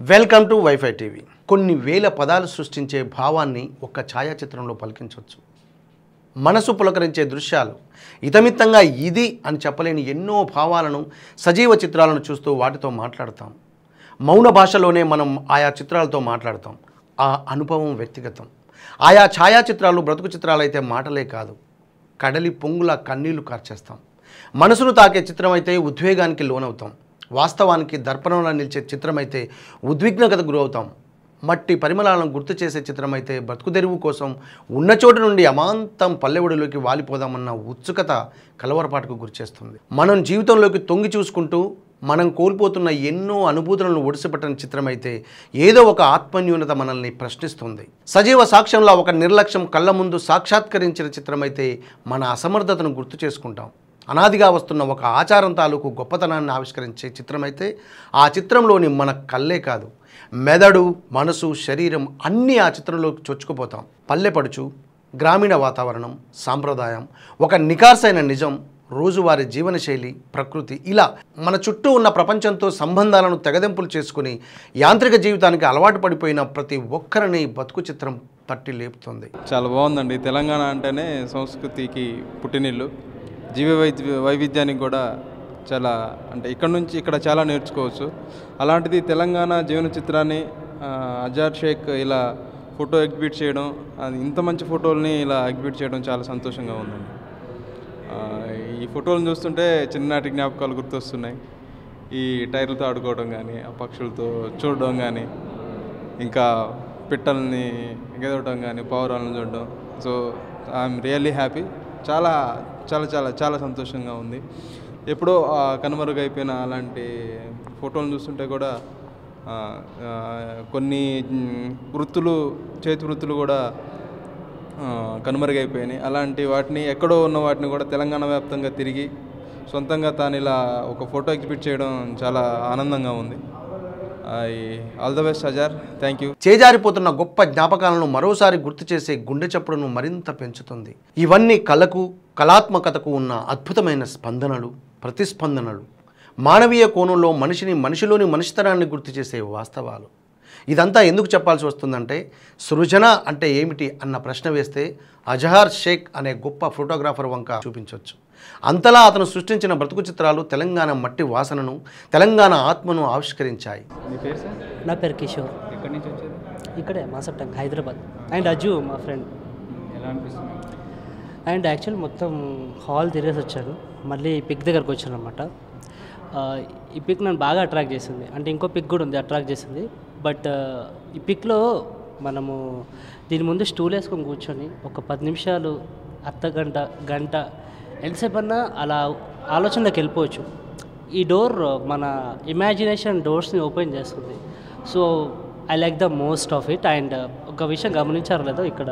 Welcome to WiFi TV. కొన్ని వేల పదాలు సృష్టించే భావాన్ని ఒక్క ఛాయాచిత్రంలో పలికించవచ్చు. మనసు పులకరించే దృశ్యాలు, ఇతమిత్తంగా ఇది అని చెప్పలేని ఎన్నో భావాలను సజీవ చిత్రాలను చూస్తూ వాటితో మాట్లాడతాం. మౌన భాషలోనే మనం ఆయా చిత్రాలతో మాట్లాడతాం. ఆ అనుభవం వ్యక్తిగతం. ఆయా ఛాయాచిత్రాలు బ్రతుకు చిత్రాలైతే మాటలే కాదు, కడలి పొంగుల కన్నీళ్లు కార్చేస్తాం. మనసును తాకే చిత్రమైతే ఉద్వేగానికి లోనవుతాం. వాస్తవానికి దర్పణంలో నిలిచే చిత్రమైతే ఉద్విగ్నతకు గురవుతాం. మట్టి పరిమళాలను గుర్తు చేసే చిత్రమైతే బతుకుదెరువు కోసం ఉన్న చోటు నుండి అమాంతం పల్లెవుడిలోకి వాలిపోదామన్న ఉత్సుకత కలవరపాటుకు గురిచేస్తుంది. మనం జీవితంలోకి తొంగి చూసుకుంటూ మనం కోల్పోతున్న ఎన్నో అనుభూతులను ఒడిసిపట్టిన చిత్రమైతే ఏదో ఒక ఆత్మన్యూనత మనల్ని ప్రశ్నిస్తుంది. సజీవ సాక్ష్యంలో ఒక నిర్లక్ష్యం కళ్ళ ముందు సాక్షాత్కరించిన చిత్రమైతే మన అసమర్థతను గుర్తు చేసుకుంటాం. అనాదిగా వస్తున్న ఒక ఆచారం తాలూకు గొప్పతనాన్ని ఆవిష్కరించే చిత్రమైతే ఆ చిత్రంలోని మన కళ్ళే కాదు, మెదడు, మనసు, శరీరం అన్నీ ఆ చిత్రంలోకి చొచ్చుకుపోతాం. పల్లెపడుచు, గ్రామీణ వాతావరణం, సాంప్రదాయం, ఒక నికార్సైన నిజం, రోజువారీ జీవనశైలి, ప్రకృతి, ఇలా మన చుట్టూ ఉన్న ప్రపంచంతో సంబంధాలను తెగదెంపులు చేసుకుని యాంత్రిక జీవితానికి అలవాటు పడిపోయిన ప్రతి ఒక్కరిని బతుకు చిత్రం తట్టి లేపుతుంది. చాలా బాగుందండి. తెలంగాణ అంటేనే సంస్కృతికి పుట్టినిల్లు, వైవిధ్యానికి కూడా చాలా అంటే ఇక్కడ చాలా నేర్చుకోవచ్చు. అలాంటిది తెలంగాణ జీవన చిత్రాన్ని అజార్ షేక్ ఇలా ఫోటో ఎగ్జిబిట్ చేయడం, ఇంత మంచి ఫోటోల్ని ఇలా ఎగ్జిబిట్ చేయడం చాలా సంతోషంగా ఉందండి. ఈ ఫోటోలను చూస్తుంటే చిన్ననాటి జ్ఞాపకాలు గుర్తొస్తున్నాయి. ఈ టైర్లతో ఆడుకోవడం కానీ, ఆ పక్షులతో చూడడం కానీ, ఇంకా పిట్టల్ని ఎగదవడం కానీ, పావురాలను చూడడం. So I'm really happy. చాలా చాలా చాలా చాలా సంతోషంగా ఉంది. ఎప్పుడో కనుమరుగైపోయిన అలాంటి ఫోటోలను చూస్తుంటే కూడా కొన్ని చేతి వృత్తులు కూడా కనుమరుగైపోయినాయి. అలాంటి వాటిని ఎక్కడో ఉన్న వాటిని కూడా తెలంగాణ వ్యాప్తంగా తిరిగి సొంతంగా తాను ఇలా ఒక ఫోటో ఎగ్జిబిట్ చేయడం చాలా ఆనందంగా ఉంది. All the best Azhar, thank you. చేజారిపోతున్న గొప్ప జ్ఞాపకాలను మరోసారి గుర్తు చేసే గుండె చప్పుడును మరింత పెంచుతుంది. ఇవన్నీ కళకు, కళాత్మకతకు ఉన్న అద్భుతమైన స్పందనలు, ప్రతిస్పందనలు, మానవీయ కోణంలో మనిషిలోని మనిషితనాన్ని గుర్తు చేసే వాస్తవాలు. ఇదంతా ఎందుకు చెప్పాల్సి వస్తుందంటే, సృజన అంటే ఏమిటి అన్న ప్రశ్న వేస్తే అజహర్ షేక్ అనే గొప్ప ఫోటోగ్రాఫర్ వంక చూపించవచ్చు. అంతలా అతను సృష్టించిన బ్రతుకు చిత్రాలు తెలంగాణ మట్టి వాసనను, తెలంగాణ ఆత్మను ఆవిష్కరించాయి. నా పేరు కిషోర్. ఎక్కడి నుంచి వచ్చారు? ఇక్కడే మాసప్టంగ్, హైదరాబాద్. అండ్ అజ్జు మా ఫ్రెండ్. ఎలా అనిపిస్తుంది? అండ్ యాక్చువల్ మొత్తం హాల్ తిరిగేసి వచ్చాను, మళ్ళీ పిక్ దగ్గరకు వచ్చాను అనమాట. ఈ పిక్ నన్ను బాగా అట్రాక్ట్ చేసింది. అంటే ఇంకో పిక్ కూడా ఉంది అట్రాక్ట్ చేసింది. బట్ ఈ పిక్లో మనము దీని ముందు స్టూల్ వేసుకొని కూర్చొని ఒక 10 నిమిషాలు, అర్ధగంట, గంట ఎంతసేపు అన్నా అలా ఆలోచనలోకి వెళ్ళిపోవచ్చు. ఈ డోర్ మన ఇమాజినేషన్ డోర్స్ని ఓపెన్ చేస్తుంది. So I like the most of it. And ఒక విషయం గమనించారు లేదో, ఇక్కడ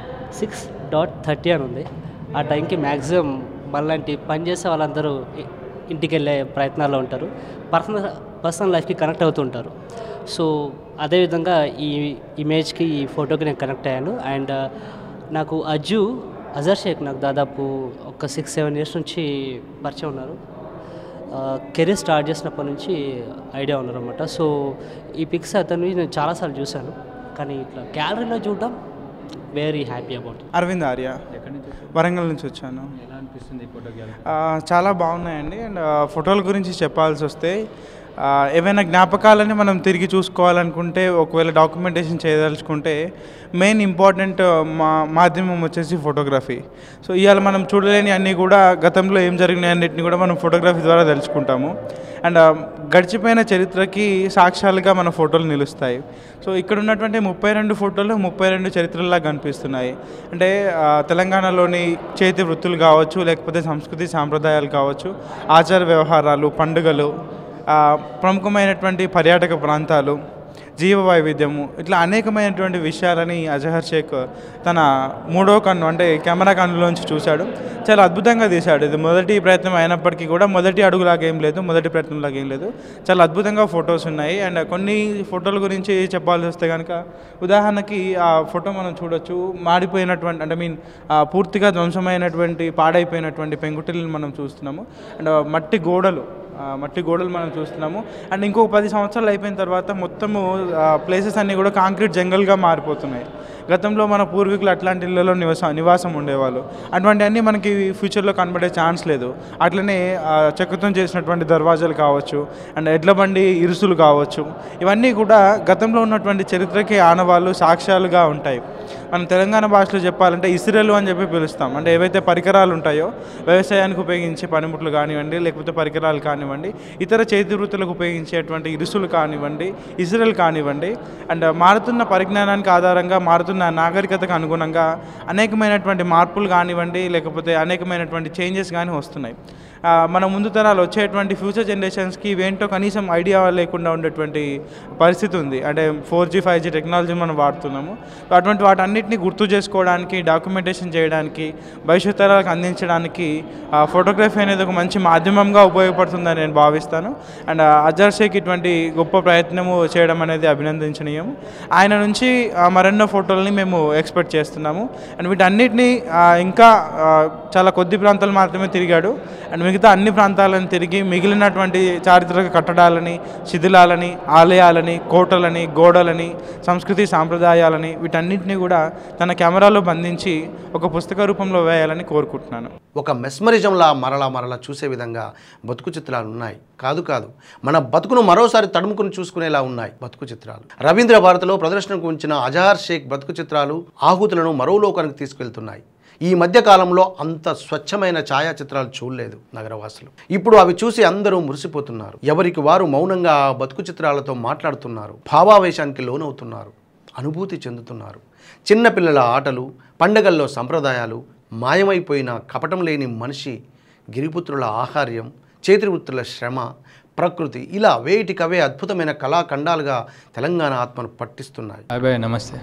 6:30 అని ఉంది. ఆ టైంకి మ్యాక్సిమం మనలాంటి పని చేసే వాళ్ళందరూ ఇంటికి వెళ్ళే ప్రయత్నాల్లో ఉంటారు, పర్సనల్ లైఫ్కి కనెక్ట్ అవుతుంటారు. సో అదేవిధంగా ఈ ఇమేజ్కి, ఈ ఫోటోకి నేను కనెక్ట్ అయ్యాను. అండ్ నాకు అజర్ షేక్ నాకు దాదాపు ఒక 6-7 ఇయర్స్ నుంచి పరిచయం ఉన్నారు. కెరీర్ స్టార్ట్ చేసినప్పటి నుంచి ఐడియా ఉన్నారు అనమాట. సో ఈ పిక్స్ అతను నేను చాలాసార్లు చూశాను, కానీ ఇట్లా గ్యాలరీలో చూడడం very happy about. Arvind Arya, Warangal నుంచి వచ్చాను. ఎలా అనిపిస్తుంది ఈ ఫోటో గ్యాలరీ? చాలా బాగున్నాయండి. అండ్ ఫోటోల గురించి చెప్పాల్సి వస్తే, ఏవైనా జ్ఞాపకాలని మనం తిరిగి చూసుకోవాలనుకుంటే, ఒకవేళ డాక్యుమెంటేషన్ చేయదలుచుకుంటే మెయిన్ ఇంపార్టెంట్ మాధ్యమం వచ్చేసి ఫోటోగ్రఫీ. సో ఇవాళ మనం చూడలేని అన్నీ కూడా, గతంలో ఏం జరిగినాయి అన్నిటిని కూడా మనం ఫోటోగ్రఫీ ద్వారా తెలుసుకుంటాము. అండ్ గడిచిపోయిన చరిత్రకి సాక్ష్యాలుగా మన ఫోటోలు నిలుస్తాయి. సో ఇక్కడ ఉన్నటువంటి 32 ఫోటోలు 32 చరిత్రల్లా కనిపిస్తున్నాయి. అంటే తెలంగాణలోని చేతి వృత్తులు కావచ్చు, లేకపోతే సంస్కృతి సాంప్రదాయాలు కావచ్చు, ఆచార వ్యవహారాలు, పండుగలు, ప్రముఖమైనటువంటి పర్యాటక ప్రాంతాలు, జీవ వైవిధ్యము, ఇట్లా అనేకమైనటువంటి విషయాలని అజహర్ షేక్ తన 3వ కన్ను అంటే కెమెరా కన్నులోంచి చూశాడు. చాలా అద్భుతంగా తీశాడు. ఇది మొదటి ప్రయత్నం అయినప్పటికీ కూడా మొదటి అడుగులాగా ఏం లేదు, మొదటి ప్రయత్నంలాగా ఏం లేదు. చాలా అద్భుతంగా ఫొటోస్ ఉన్నాయి. అండ్ కొన్ని ఫోటోల గురించి చెప్పాల్సి వస్తే కనుక, ఉదాహరణకి ఆ ఫోటో మనం చూడొచ్చు, మాడిపోయినటువంటి అంటే పూర్తిగా ధ్వంసమైనటువంటి, పాడైపోయినటువంటి పెంకుటిల్ని మనం చూస్తున్నాము. అండ్ మట్టి గోడలు, మట్టి గోడలు మనం చూస్తున్నాము. అండ్ ఇంకొక 10 సంవత్సరాలు అయిపోయిన తర్వాత మొత్తము ప్లేసెస్ అన్నీ కూడా కాంక్రీట్ జంగల్గా మారిపోతున్నాయి. గతంలో మన పూర్వీకులు అట్లాంటి ఇళ్లలో నివాసం ఉండేవాళ్ళు. అటువంటివన్నీ మనకి ఫ్యూచర్లో కనబడే ఛాన్స్ లేదు. అట్లనే చెక్కతో చేసినటువంటి దర్వాజాలు కావచ్చు, అండ్ ఎడ్ల బండి ఇరుసులు కావచ్చు, ఇవన్నీ కూడా గతంలో ఉన్నటువంటి చరిత్రకి ఆనవాళ్ళు సాక్ష్యాలుగా ఉంటాయి. మనం తెలంగాణ భాషలో చెప్పాలంటే ఇసిరెలు అని చెప్పి పిలుస్తాం. అంటే ఏవైతే పరికరాలు ఉంటాయో వ్యవసాయానికి ఉపయోగించే పనిముట్లు కానివ్వండి, లేకపోతే పరికరాలు కానివ్వండి, ఇతర చేతి వృత్తులకు ఉపయోగించేటువంటి ఇరుసులు కానివ్వండి, ఇసిరెలు కానివ్వండి, అండ్ మారుతున్న పరిజ్ఞానానికి ఆధారంగా మారుతున్న నాగరికతకు అనుగుణంగా అనేకమైనటువంటి మార్పులు కానివ్వండి, లేకపోతే అనేకమైనటువంటి చేంజెస్ కానీ వస్తున్నాయి. మన ముందు తరాలు వచ్చేటువంటి ఫ్యూచర్ జనరేషన్స్కి ఇవేంటో కనీసం ఐడియా లేకుండా ఉండేటువంటి పరిస్థితి ఉంది. అంటే 4G 5G టెక్నాలజీని మనం వాడుతున్నాము. అటువంటి వాటన్నిటిని గుర్తు చేసుకోవడానికి, డాక్యుమెంటేషన్ చేయడానికి, భవిష్యత్ తరాలకు అందించడానికి ఫోటోగ్రఫీ అనేది ఒక మంచి మాధ్యమంగా ఉపయోగపడుతుందని నేను భావిస్తాను. అండ్ అజర్ షేక్ ఇటువంటి గొప్ప ప్రయత్నము చేయడం అనేది అభినందించనీయం. ఆయన నుంచి మరెన్నో ఫోటోలని మేము ఎక్స్పెక్ట్ చేస్తున్నాము. అండ్ వీటన్నిటిని ఇంకా చాలా కొద్ది ప్రాంతాలు మాత్రమే తిరిగాడు. అండ్ మిగతా అన్ని ప్రాంతాలను తిరిగి మిగిలినటువంటి చారిత్రక కట్టడాలని, శిథిలాలని, ఆలయాలని, కోటలని, గోడలని, సంస్కృతి సాంప్రదాయాలని వీటన్నిటిని కూడా తన కెమెరాలో బంధించి ఒక పుస్తక రూపంలో వేయాలని కోరుకుంటున్నాను. ఒక మెస్మరిజంలా మరలా చూసే విధంగా బతుకు చిత్రాలు ఉన్నాయి. కాదు మన బతుకును మరోసారి తడుముకుని చూసుకునేలా ఉన్నాయి బతుకు చిత్రాలు. రవీంద్ర భారతిలో ప్రదర్శనకు ఉంచిన అజార్ షేక్ బతుకు చిత్రాలు ఆహుతులను మరో లోకానికి తీసుకెళ్తున్నాయి. ఈ మధ్య కాలంలో అంత స్వచ్ఛమైన ఛాయాచిత్రాలు చూడలేదు నగరవాసులు. ఇప్పుడు అవి చూసి అందరూ మురిసిపోతున్నారు. ఎవరికి వారు మౌనంగా బతుకు చిత్రాలతో మాట్లాడుతున్నారు, భావావేశానికి లోనవుతున్నారు, అనుభూతి చెందుతున్నారు. చిన్నపిల్లల ఆటలు, పండగల్లో సంప్రదాయాలు, మాయమైపోయిన కపటం లేని మనిషి, గిరిపుత్రుల ఆహార్యం, చేతివృత్తుల శ్రమ, ప్రకృతి, ఇలా వేటికవే అద్భుతమైన కళాఖండాలుగా తెలంగాణ ఆత్మను పట్టిస్తున్నాయి. నమస్తే.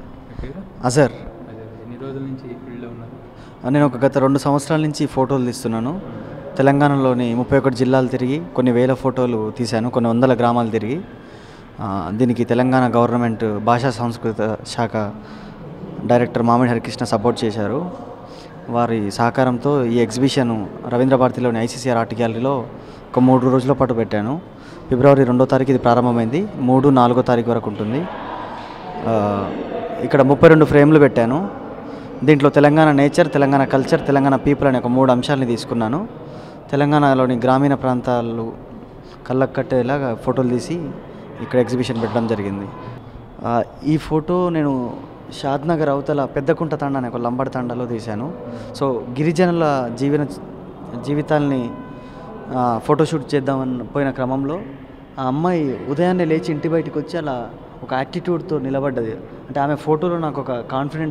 అజర్, ఎన్ని రోజుల నుంచి ఫీల్డ్లో ఉన్నారు? నేను గత 2 సంవత్సరాల నుంచి ఫోటోలు తీస్తున్నాను. తెలంగాణలోని 31 జిల్లాలు తిరిగి కొన్ని వేల ఫోటోలు తీశాను, కొన్ని వందల గ్రామాలు తిరిగి. దీనికి తెలంగాణ గవర్నమెంట్ భాషా సంస్కృత శాఖ డైరెక్టర్ మామిడి హరికృష్ణ సపోర్ట్ చేశారు. వారి సహకారంతో ఈ ఎగ్జిబిషన్ రవీంద్ర భారతిలోని ICCR ఆర్ట్ గ్యాలరీలో ఒక 3 రోజుల పాటు పెట్టాను. ఫిబ్రవరి 2వ తారీఖు ఇది ప్రారంభమైంది. 3, 4వ తారీఖు వరకు ఉంటుంది. ఇక్కడ 32 ఫ్రేమ్లు పెట్టాను. దీంట్లో Telangana nature, Telangana culture, Telangana people అనే ఒక 3 అంశాలని తీసుకున్నాను. తెలంగాణలోని గ్రామీణ ప్రాంతాలు కళ్ళకు కట్టేలాగా ఫోటోలు తీసి ఇక్కడ ఎగ్జిబిషన్ పెట్టడం జరిగింది. ఈ ఫోటో నేను షాద్నగర్ అవతల పెద్దకుంట తండ అనే ఒక లంబడి తండలో తీశాను. సో గిరిజనుల జీవితాల్ని ఫోటోషూట్ చేద్దామని పోయిన క్రమంలో ఆ అమ్మాయి ఉదయాన్నే లేచి ఇంటి బయటకు వచ్చి అలా ఒక యాటిట్యూడ్తో నిలబడ్డది. అంటే ఆమె ఫోటోలో నాకు ఒక కాన్ఫిడెంట్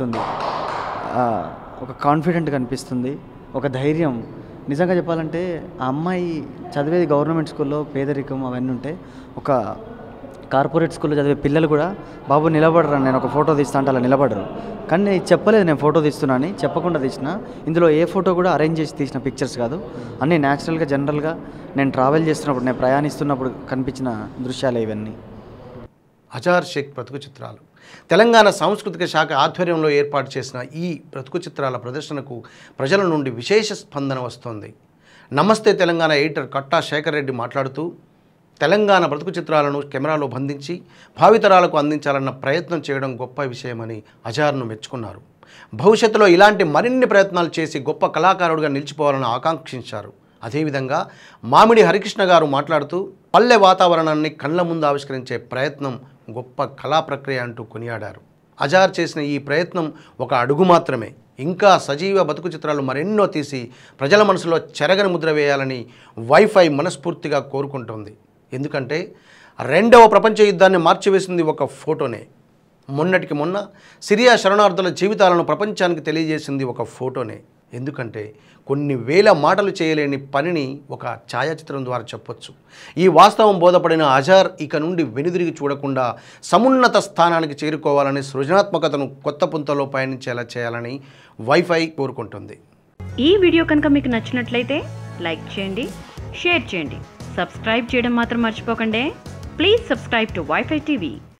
కనిపిస్తుంది, ఒక ధైర్యం. నిజంగా చెప్పాలంటే ఆ అమ్మాయి చదివేది గవర్నమెంట్ స్కూల్లో, పేదరికం అవన్నీ ఉంటే ఒక కార్పొరేట్ స్కూల్లో చదివే పిల్లలు కూడా బాబు నిలబడరు, నేను ఒక ఫోటో తీస్తా అంటే అలా నిలబడరు. కానీ నేను చెప్పలేదు నేను ఫోటో తీస్తున్నా అని, చెప్పకుండా తీసిన. ఇందులో ఏ ఫోటో కూడా అరేంజ్ చేసి తీసిన పిక్చర్స్ కాదు, అన్నీ న్యాచురల్గా జనరల్గా నేను ట్రావెల్ చేస్తున్నప్పుడు, నేను ప్రయాణిస్తున్నప్పుడు కనిపించిన దృశ్యాలే ఇవన్నీ. అజార్ షేక్ బ్రతుకు చిత్రాలు తెలంగాణ సాంస్కృతిక శాఖ ఆధ్వర్యంలో ఏర్పాటు చేసిన ఈ బ్రతుకు చిత్రాల ప్రదర్శనకు ప్రజల నుండి విశేష స్పందన వస్తోంది. నమస్తే తెలంగాణ ఎడిటర్ కట్టా శేఖర్ రెడ్డి మాట్లాడుతూ, తెలంగాణ బ్రతుకు చిత్రాలను కెమెరాలో బంధించి భావితరాలకు అందించాలన్న ప్రయత్నం చేయడం గొప్ప విషయమని అజార్ను మెచ్చుకున్నారు. భవిష్యత్తులో ఇలాంటి మరిన్ని ప్రయత్నాలు చేసి గొప్ప కళాకారుడిగా నిలిచిపోవాలని ఆకాంక్షించారు. అదేవిధంగా మామిడి హరికృష్ణ గారు మాట్లాడుతూ, పల్లె వాతావరణాన్ని కళ్ళ ముందు ఆవిష్కరించే ప్రయత్నం గొప్ప కళా ప్రక్రియ అంటూ కొనియాడారు. అజార్ చేసిన ఈ ప్రయత్నం ఒక అడుగు మాత్రమే. ఇంకా సజీవ బతుకు చిత్రాలు మరెన్నో తీసి ప్రజల మనసులో చెరగని ముద్ర వేయాలని వైఫై మనస్ఫూర్తిగా కోరుకుంటోంది. ఎందుకంటే 2వ ప్రపంచ యుద్ధాన్ని మార్చివేసింది ఒక ఫోటోనే. మొన్నటికి మొన్న సిరియా శరణార్థుల జీవితాలను ప్రపంచానికి తెలియజేసింది ఒక ఫోటోనే. ఎందుకంటే కొన్ని వేల మాటలు చేయలేని పనిని ఒక ఛాయాచిత్రం ద్వారా చెప్పొచ్చు. ఈ వాస్తవం బోధపడిన అజార్ ఇక నుండి వెనుదిరిగి చూడకుండా సమున్నత స్థానానికి చేరుకోవాలని, సృజనాత్మకతను కొత్త పుంతలో పయనించేలా చేయాలని వైఫై కోరుకుంటుంది. ఈ వీడియో కనుక మీకు నచ్చినట్లయితే లైక్ చేయండి, షేర్ చేయండి, సబ్స్క్రైబ్ చేయడం మాత్రం మర్చిపోకండి. Please subscribe to WiFi TV.